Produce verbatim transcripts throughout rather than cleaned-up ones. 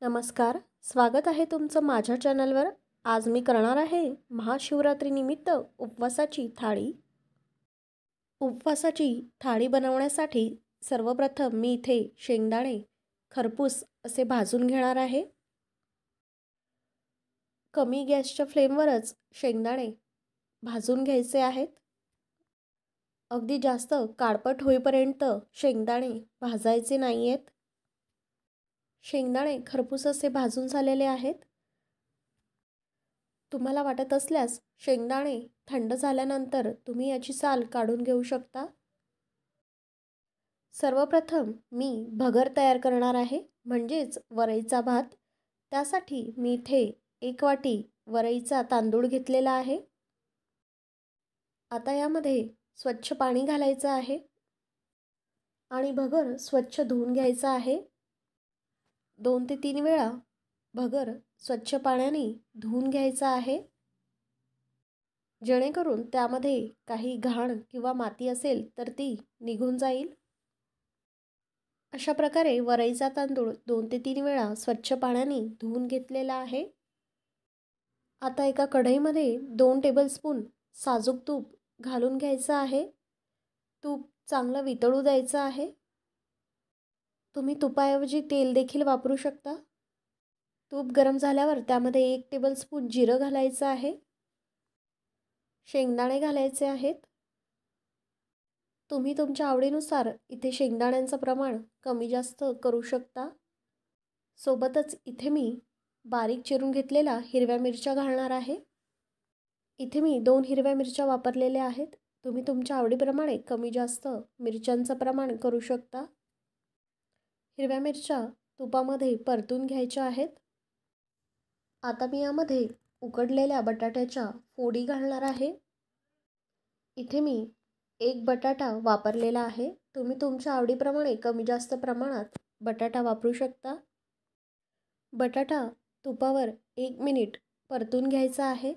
नमस्कार, स्वागत आहे तुमचं माझ्या चॅनलवर। आज मी करणार आहे महाशिवरात्रीनिमित्त उपवासाची थाळी। उपवासाची थाळी बनवण्यासाठी सर्वप्रथम मी इथे शेंगदाणे खरपूस असे भाजून घेणार आहे। कमी गॅसच्या फ्लेमवरच शेंगदाणे भाजून घ्यायचे आहेत। अगदी जास्त काळपट होईपर्यंत शेंगदाणे भाजायचे नाहीयेत। शेंगदाणे खरपूस असे भाजून झालेले आहेत। तुम्हाला वाटत असल्यास शेंगदाणे थंड झाल्यानंतर तुम्ही याची साल काढून घेऊ शकता। सर्वप्रथम मी भगर तयार करणार आहे, म्हणजेच वरईचा भात। त्यासाठी मी इथे एक वाटी वरईचा तांदूळ घेतलेला आहे। आता यामध्ये स्वच्छ पाणी घालायचं आहे आणि भगर स्वच्छ धुवून घ्यायचं आहे। दोन ते तीन वेळा भगर स्वच्छ पाण्याने धुवून घ्यायचा आहे, जेणेकरून त्यामध्ये काही घाण किंवा माती असेल तर ती निघून जाईल। अशा प्रकारे वरईचा तांदूळ दोन ते तीन वेळा स्वच्छ पाण्याने धुवून घेतलेला आहे। आता एका कढईमध्ये दोन टेबलस्पून साजूक तूप घालून घ्यायचं आहे। तूप चांगलं वितळू द्यायचं आहे। तुम्ही तुपाऐवजी तेल देखील वापरू शकता। तूप गरम झाल्यावर त्यामध्ये एक टेबलस्पून जिरं घालायचं आहे। शेंगदाणे घालायचे आहेत। तुम्ही तुमच्या आवडीनुसार इथे शेंगदाण्यांचं प्रमाण कमी जास्त करू शकता। सोबतच इथे मी बारीक चिरून घेतलेल्या हिरव्या मिरच्या घालणार आहे। इथे मी दोन हिरव्या मिरच्या वापरलेल्या आहेत। तुम्ही तुमच्या आवडीप्रमाणे कमी जास्त मिरच्यांचं प्रमाण करू शकता। हिरव्या मिरच्या तुपामध्ये परतून घ्यायच्या आहेत। आता मी यामध्ये उकडलेल्या बटाट्याच्या फोडी घालणार आहे। इथे मी एक बटाटा वापरलेला आहे। तुम्ही तुमच्या आवडीप्रमाणे कमी जास्त प्रमाणात बटाटा वापरू शकता। बटाटा तुपावर एक मिनिट परतून घ्यायचा आहे।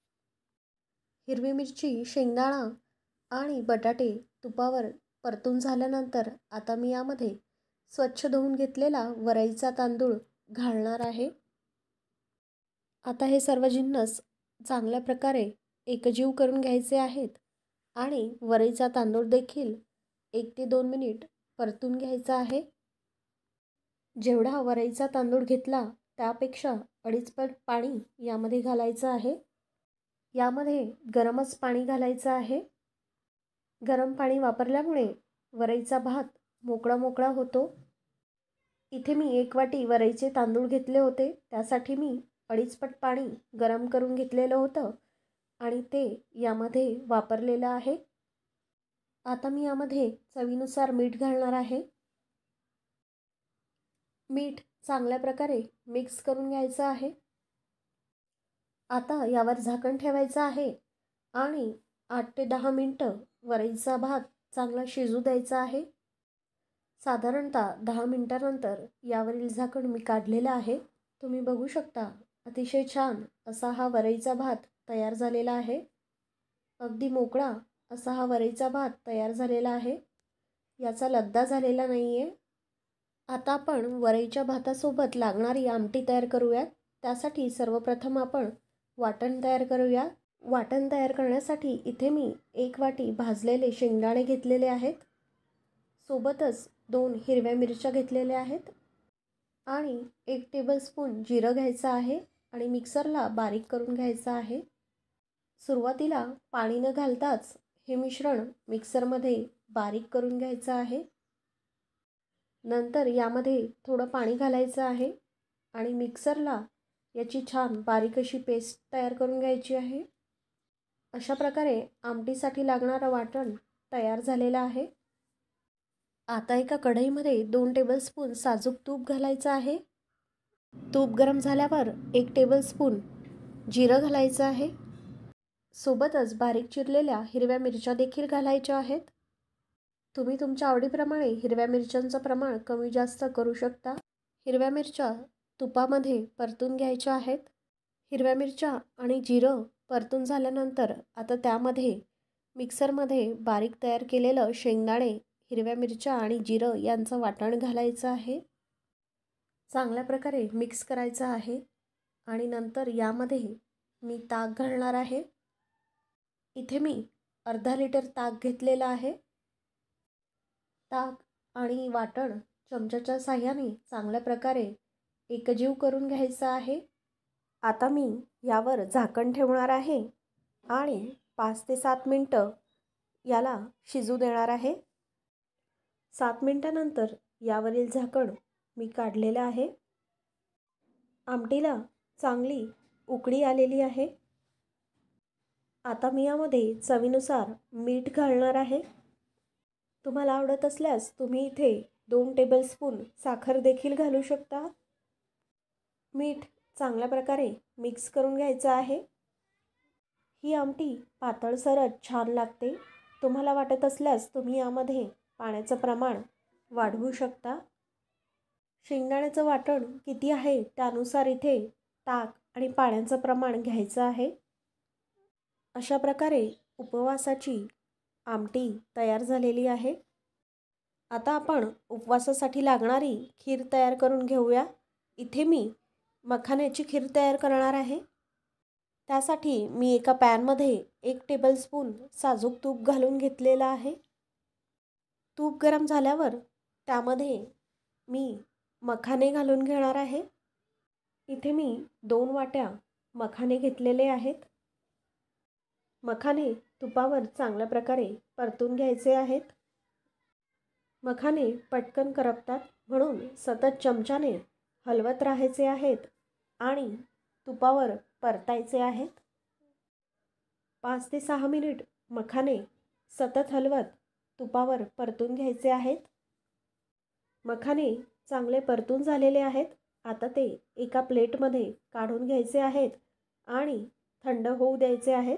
हिरवी मिरची, शेंगदाणा आणि बटाटे तुपावर परतून झाल्यानंतर आता मी यामध्ये स्वच्छ धुवून घेतलेला वरईचा तांदूळ घालणार आहे। आता हे सर्व जिन्नस चांगल्या प्रकारे एकजीव करून घ्यायचे आहेत आणि वरईचा तांदूळ देखील एक ते दोन मिनिट परतून घ्यायचा आहे। जेवढा वरईचा तांदूळ घेतला त्यापेक्षा अडीच पट पाणी यामध्ये घालायचं आहे। यामध्ये गरमच पाणी घालायचं आहे। गरम पाणी वापरल्यामुळे वरईचा भात मोकळा मोकळा होतो। इथे मी एक वाटी वरईचे तांदूळ घेतले होते, त्यासाठी मी अडीच पट पाणी गरम करून घेतलेलं होतं आणि ते यामध्ये वापरलेलं आहे। आता मी यामध्ये चवीनुसार मीठ घालणार आहे। मीठ चांगल्या प्रकारे मिक्स करून घ्यायचं आहे। आता यावर झाकण ठेवायचं आहे आणि आठ ते दहा मिनटं वरईचा भात चांगला शिजू द्यायचा आहे। साधारणतः दहा मिनिटांनंतर यावरील झाकण मी काढलेलं आहे। तुम्ही बघू शकता अतिशय छान असा हा वरईचा भात तयार झालेला आहे। अगदी मोकळा असा हा वरईचा भात तयार झालेला आहे। याचा लगदा झालेला नाही आहे। आता आपण वरईच्या भातासोबत लागणारी आमटी तयार करूयात। त्यासाठी सर्वप्रथम आपण वाटण तयार करूया। वाटण तयार करण्यासाठी इथे मी एक वाटी भाजलेले शेंगदाणे घेतलेले आहेत। सोबतच दोन हिरव्या मिरच्या घेतलेल्या आहेत आणि एक टेबलस्पून जिरं घ्यायचं आहे आणि मिक्सरला बारीक करून घ्यायचं आहे। सुरुवातीला पाणी न घालताच हे मिश्रण मिक्सरमध्ये बारीक करून घ्यायचं आहे। नंतर यामध्ये थोडं पाणी घालायचं आहे आणि मिक्सरला याची छान बारीक अशी पेस्ट तयार करून घ्यायची आहे। अशा प्रकारे आमटीसाठी लागणारं वाटण तयार झालेलं आहे। आता एका कढईमध्ये दोन टेबलस्पून साजूक तूप घालायचं आहे। तूप गरम झाल्यावर एक टेबलस्पून जिरं घालायचं आहे। सोबतच बारीक चिरलेल्या हिरव्या मिरच्या देखील घालायच्या आहेत। तुम्ही तुमच्या आवडीप्रमाणे हिरव्या मिरच्यांचं प्रमाण कमी जास्त करू शकता। हिरव्या मिरच्या तुपामध्ये परतून घ्यायच्या आहेत। हिरव्या मिरच्या आणि जिरं परतून झाल्यानंतर आता त्यामध्ये मिक्सरमध्ये बारीक तयार केलेलं शेंगदाणे, हिरव्या मिरच्या आणि जिरं यांचं वाटण घालायचं आहे। चांगल्या प्रकारे मिक्स करायचं आहे आणि नंतर यामध्ये मी ताक घालणार आहे. इथे मी अर्धा लिटर ताक घेतलेलं आहे. ताक आणि वाटण चमच्याच्या साह्याने चांगल्या प्रकारे एकजीव करून घ्यायचं आहे. आता मी यावर झाकण ठेवणार आहे आणि पाच ते सात मिनटं याला शिजू देणार आहे. सात मिनटानंतर यावरील झाकण मी काढलेलं आहे. आमटीला चांगली उकळी आलेली आहे. आता मी यामध्ये चवीनुसार मीठ घालणार आहे. तुम्हाला आवडत असल्यास तुम्ही इथे दोन टेबलस्पून साखर देखील घालू शकता. मीठ चांगल्या प्रकारे मिक्स करून घ्यायचं आहे. ही आमटी पातळसरच छान लागते. तुम्हाला वाटत असल्यास तुम्ही यामध्ये पाण्याचं प्रमाण वाढवू शकता. शेंगदाण्याचं वाटण किती आहे त्यानुसार इथे ताक आणि पाण्याचं प्रमाण घ्यायचं आहे. अशा प्रकारे उपवासाची आमटी तयार झालेली आहे. आता आपण उपवासासाठी लागणारी खीर तयार करून घेऊया. इथे मी मखाण्याची खीर तयार करणार आहे. त्यासाठी मी एका पॅनमध्ये एक टेबलस्पून साजूक तूप घालून घेतलेलं आहे. तूप गरम झाल्यावर त्यामध्ये मी मखाणे घालून घेणार आहे. इथे मी दोन वाट्या मखाणे घेतलेले आहेत. मखाणे तुपावर चांगल्या प्रकारे परतून घ्यायचे आहेत. मखाणे पटकन करपतात म्हणून सतत चमच्याने हलवत राहायचे आहेत आणि तुपावर परतायचे आहेत. पाच ते सहा मिनिट मखाणे सतत हलवत तुपावर परतून घ्यायचे आहेत. मखाणे चांगले परतून झालेले आहेत. आता ते एका प्लेटमध्ये काढून घ्यायचे आहेत आणि थंड होऊ द्यायचे आहेत.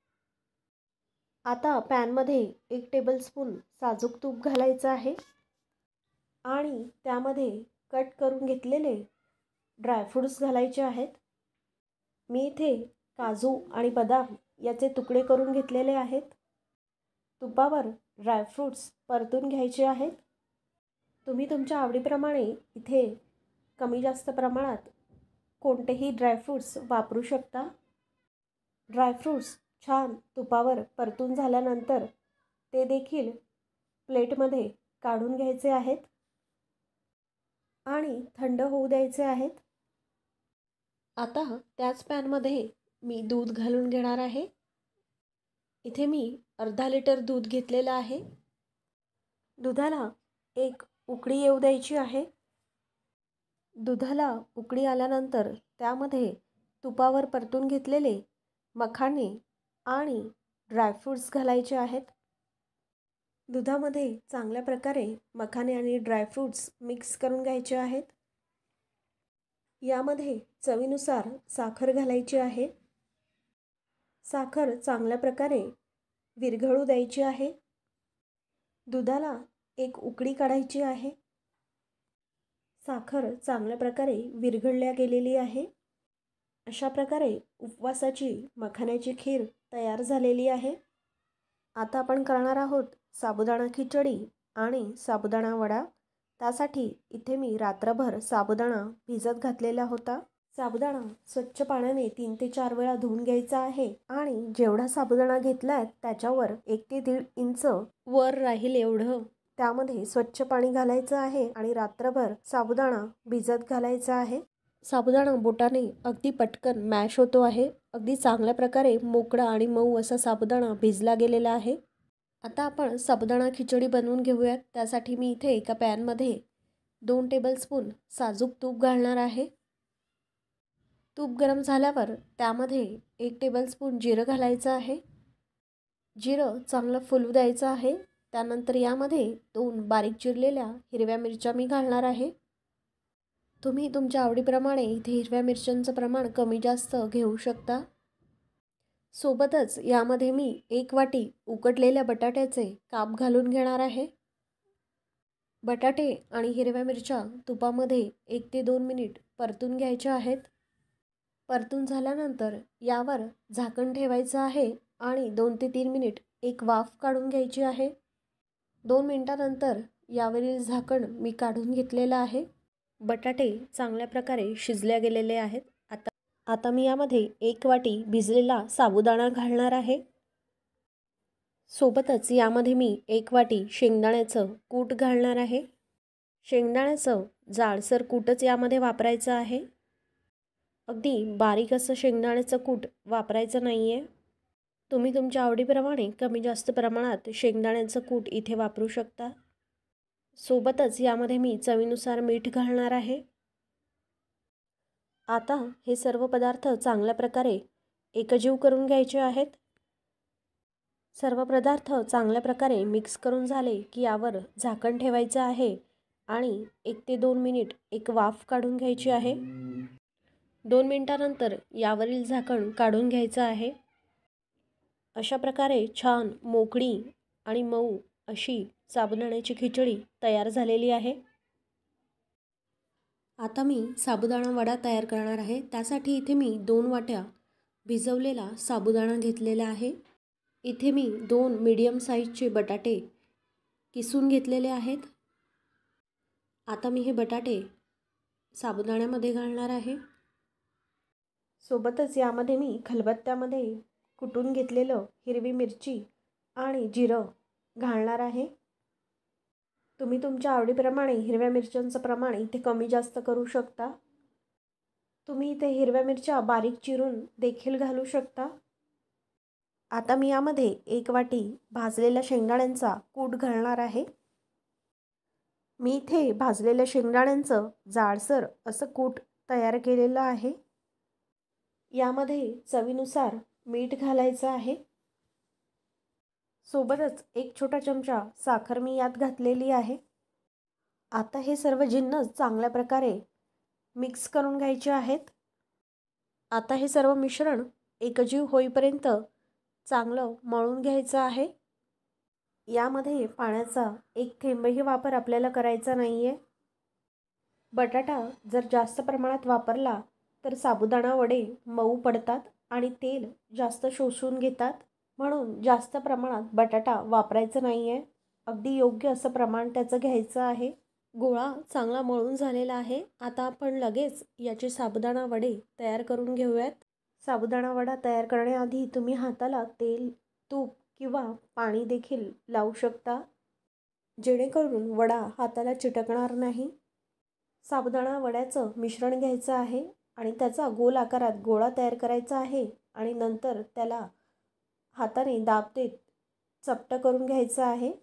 आता पॅनमध्ये एक टेबलस्पून साजूक तूप घालायचं आहे आणि त्यामध्ये कट करून घेतलेले ड्रायफ्रूट्स घालायचे आहेत. मी इथे काजू आणि बदाम याचे तुकडे करून घेतलेले आहेत. तुपावर ड्रायफ्रूट्स परतून घ्यायचे आहेत. तुम्ही तुमच्या आवडीप्रमाणे इथे कमी जास्त प्रमाणात कोणतेही ड्रायफ्रूट्स वापरू शकता. ड्रायफ्रूट्स छान तुपावर परतून झाल्यानंतर ते देखील प्लेटमध्ये काढून घ्यायचे आहेत आणि थंड होऊ द्यायचे आहेत. आता त्याच पॅनमध्ये मी दूध घालून घेणार आहे. इथे मी अर्धा लिटर दूध घेतलेलं आहे. दुधाला एक उकळी येऊ द्यायची आहे. दुधाला उकळी आल्यानंतर त्यामध्ये तुपावर परतून घेतलेले मखाणे आणि ड्रायफ्रूट्स घालायचे आहेत. दुधामध्ये चांगल्या प्रकारे मखाणे आणि ड्रायफ्रूट्स मिक्स करून घ्यायचे आहेत. यामध्ये चवीनुसार साखर घालायची आहे. साखर चांगल्या प्रकारे विरघळू द्यायची आहे. दुधाला एक उकळी काढायची आहे. साखर चांगल्या प्रकारे विरघळल्या गेलेली आहे. अशा प्रकारे उपवासाची मखाण्याची खीर तयार झालेली आहे. आता आपण करणार आहोत साबुदाणा खिचडी आणि साबुदाणा वडा. त्यासाठी इथे मी रात्रभर साबुदाणा भिजत घातलेला होता. साबुदाणा स्वच्छ पाण्याने तीन ते चार वेळा धुवून घ्यायचा आहे आणि जेवढा साबुदाणा घेतलाय त्याच्यावर एक ते दीड इंच वर राहील एवढं त्यामध्ये स्वच्छ पाणी घालायचं आहे आणि रात्रभर साबुदाणा भिजत घालायचा आहे. साबुदाणा बोटाने अगदी पटकन मॅश होतो आहे. अगदी चांगल्या प्रकारे मोकळा आणि मऊ असा साबुदाणा भिजला गेलेला आहे. आता आपण साबुदाणा खिचडी बनवून घेऊयात. त्यासाठी मी इथे एका पॅनमध्ये दोन टेबलस्पून साजूक तूप घालणार आहे. तूप गरम झाल्यावर त्यामध्ये एक टेबलस्पून जिरं घालायचं आहे. जिरं चांगलं फुलू द्यायचं आहे. त्यानंतर यामध्ये दोन बारीक चिरलेल्या हिरव्या मिरच्या मी घालणार आहे. तुम्ही तुमच्या आवडीप्रमाणे इथे हिरव्या मिरच्यांचं प्रमाण कमी जास्त घेऊ शकता. सोबतच यामध्ये मी एक वाटी उकडलेल्या बटाट्याचे काप घालून घेणार आहे. बटाटे आणि हिरव्या मिरच्या तुपामध्ये एक ते दोन मिनिट परतून घ्यायच्या आहेत. परतून झाल्यानंतर यावर झाकण ठेवायचं आहे आणि दोन ते तीन मिनिट एक वाफ काढून घ्यायची आहे. दोन मिनिटानंतर यावरील झाकण मी काढून घेतलेलं आहे. बटाटे चांगल्या प्रकारे शिजल्या गेलेले आहेत। आता आता मी यामध्ये एक वाटी भिजलेला साबुदाणा घालणार आहे। सोबतच यामध्ये मी एक वाटी शेंगदाण्याचं कूट घालणार आहे। शेंगदाण्याचं जाडसर कूटच यामध्ये वापरायचं आहे। अगदी बारीक असं शेंगदाण्याचं कूट वापरायचं नाही आहे। तुम्ही तुमच्या आवडीप्रमाणे कमी जास्त प्रमाणात शेंगदाण्याचं कूट इथे वापरू शकता। सोबतच यामध्ये मी चवीनुसार मीठ घालणार आहे। आता हे सर्व पदार्थ चांगल्या प्रकारे एकजीव करून घ्यायचे आहेत। सर्व पदार्थ चांगल्या प्रकारे मिक्स करून झाले की यावर झाकण ठेवायचं आहे आणि एक ते दोन मिनिट एक वाफ काढून घ्यायची आहे। दोन मिनिटांनंतर यावरील झाकण काढून घ्यायचं आहे। अशा प्रकारे छान मोकळी आणि मऊ अशी साबुदाण्याची खिचडी तयार झालेली आहे। आता मी साबुदाणा वडा तयार करणार आहे। त्यासाठी इथे मी दोन वाट्या भिजवलेला साबुदाणा घेतलेला आहे। इथे मी दोन मीडियम साईजचे बटाटे किसून घेतलेले आहेत। आता मी हे बटाटे साबुदाण्यामध्ये घालणार आहे। सोबतच यामध्ये मी खलबत्त्यामध्ये कुटून घेतलेलं हिरवी मिरची आणि जिरं घालणार आहे। तुम्ही तुमच्या आवडीप्रमाणे हिरव्या मिरच्यांचं प्रमाण इथे कमी जास्त करू शकता। तुम्ही इथे हिरव्या मिरच्या बारीक चिरून देखील घालू शकता। आता मी यामध्ये एक वाटी भाजलेल्या शेंगदाण्यांचा कूट घालणार आहे। मी इथे भाजलेल्या शेंगदाण्यांचं जाडसर असं कूट तयार केलेलं आहे। यामध्ये चवीनुसार मीठ घालायचं आहे। सोबतच एक छोटा चमचा साखर मी यात घातलेली आहे। आता हे सर्व जिन्नस चांगल्या प्रकारे मिक्स करून घ्यायचे आहेत। आता हे सर्व मिश्रण एकजीव होईपर्यंत चांगलं मळून घ्यायचं आहे। यामध्ये पाण्याचा एक थेंबही वापर आपल्याला करायचा नाही आहे। बटाटा जर जास्त प्रमाणात वापरला तर साबुदाणा वडे मऊ पडतात आणि तेल जास्त शोषून घेतात, म्हणून जास्त प्रमाणात बटाटा वापरायचं नाही आहे। अगदी योग्य असं प्रमाण त्याचं घ्यायचं आहे। गोळा चांगला मळून झालेला आहे। आता आपण लगेच याचे साबुदाणा वडे तयार करून घेऊयात। साबुदाणा वडा तयार करण्याआधी तुम्ही हाताला तेल, तूप किंवा पाणी देखील लावू शकता, जेणेकरून वडा हाताला चिटकणार नाही। साबुदाणा वड्याचं मिश्रण घ्यायचं आहे आणि त्याचा गोल आकारात गोळा तयार करायचा आहे आणि नंतर त्याला हाताने दाब देत चपटं करून घ्यायचं आहे।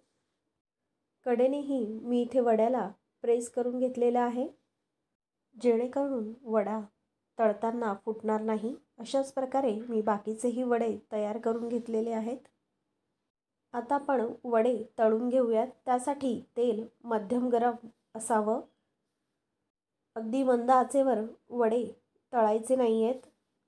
कडेनेही मी इथे वड्याला प्रेस करून घेतलेला आहे, जेणेकरून वडा तळताना फुटणार नाही। अशाच प्रकारे मी बाकीचेही वडे तयार करून घेतलेले आहेत। आता आपण वडे तळून घेऊयात। त्यासाठी तेल मध्यम गरम असावं। अगदी मंद आचेवर वडे तळायचे नाही आहेत।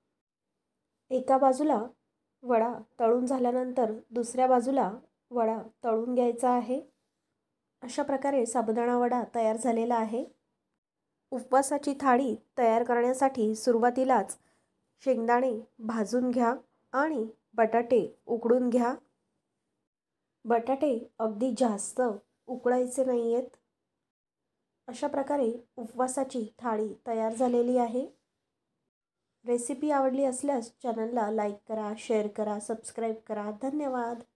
एका बाजूला वडा तळून झाल्यानंतर दुसऱ्या बाजूला वडा तळून घ्यायचा आहे। अशा प्रकारे साबुदाणा वडा तयार झालेला आहे। उपवासाची थाळी तयार करण्यासाठी सुरुवातीलाच शेंगदाणे भाजून घ्या आणि बटाटे उकडून घ्या। बटाटे अगदी जास्त उकळायचे नाही आहेत। अशा प्रकारे उपवासाची थाळी तयार झालेली आहे। रेसिपी आवडली असल्यास चॅनलला लाईक करा, शेअर करा, सबस्क्राईब करा। धन्यवाद।